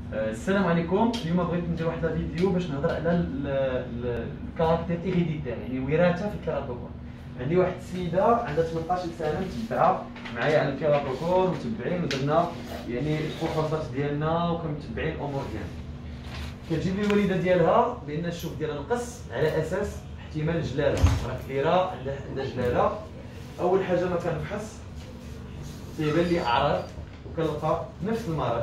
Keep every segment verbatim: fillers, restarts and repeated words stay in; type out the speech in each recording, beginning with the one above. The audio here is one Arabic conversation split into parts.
السلام عليكم. اليوم بغيت ندير واحد الفيديو باش نهضر على الكاركتير ايريديتير، يعني الوراثه في الكيراتوكون. عندي واحد السيده عندها ثمنطاش سنه متبعه معايا على الكيراتوكون، متبعين ودرنا يعني الفحوصات ديالنا وكنتبعين الامور ديالنا. كتجيب لي الوالده ديالها بان الشوك ديالها نقص على اساس احتمال جلاله، راه كبيره عندها عندها جلاله. اول حاجه ما كنفحص تيبان لي اعراض وكنلقى نفس المرض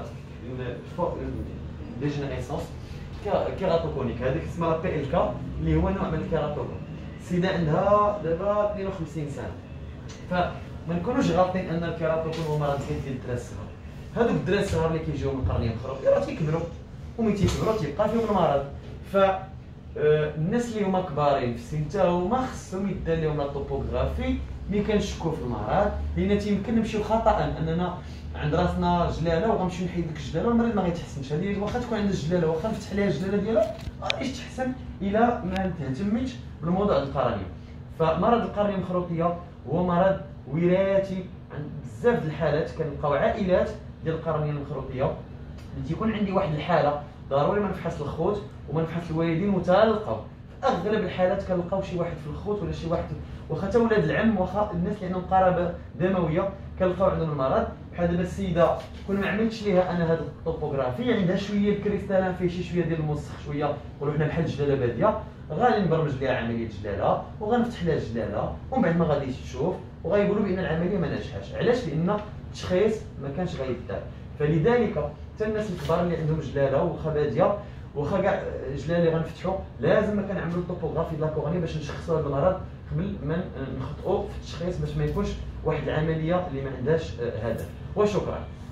دي جينيريسونس كيراتوكونيك، هذيك اسمها بي ال كا اللي هو نوع من الكيراتوكون. السيده عندها دابا اثنين وخمسين سنه، فما نكونوش غالطين ان الكيراتوكون هو مرض ديال الدراري الصغار. هذوك الدراري الصغار اللي كيجيو من القرنيه المخروطيه راه تيكبروا وملي تيكبروا تيبقى فيهم المرض. ف الناس اللي هما كبارين في السن حتى هما خصهم يدار لهم لا توبوغرافي ملي كنشكوا في المرض، لان تيمكن نمشيو خطا اننا عند راسنا جلاله وغنمشيو نحيد ديك الجلاله والمريض ما غيتحسنش. هذه واخا تكون عندها الجلاله واخا نفتح ليها الجلاله ديالها ما غاديش تحسن الا ما تهتمتش بالموضوع ديال القرنيه. فمرض القرنيه المخروطيه هو مرض وراثي. عند بزاف د الحالات كنلقاو عائلات ديال القرنيه المخروطيه اللي تيكون عندي واحد الحاله ضروري ما نفحص الخوت وما نفحص الوالدين وتلقاو في اغلب الحالات كنلقاو شي واحد في الخوت ولا شي واحد واخا حتى ولاد العم واخا الناس اللي عندهم قرابه دمويه كنلقاو عندهم المرض. بحال دابا السيده كون ما عملتش ليها انا هاد الطوبوغرافي عندها شويه الكريستالان فيه شي شويه ديال المسخ، شويه نقولوا حنا بحال الجلاله باديه، غادي نبرمج ليها عمليه جلاله وغنفتح لها الجلاله ومن بعد ما غاديش تشوف وغايقولوا بان العمليه ما ناجحاش. علاش؟ لان التشخيص ما كانش غيدار. فلذلك حتى الناس الكبار اللي عندهم جلاله واخا باديه واخا كاع جلاله اللي غنفتحوا لازم ما كنعملوا الطوبوغرافي ديال لاكورني باش نشخصوا هذا المرض قبل ما نخطئوا في التشخيص باش ما يكونش واحد العمليه اللي ما عندهاش هدف. وشكرا.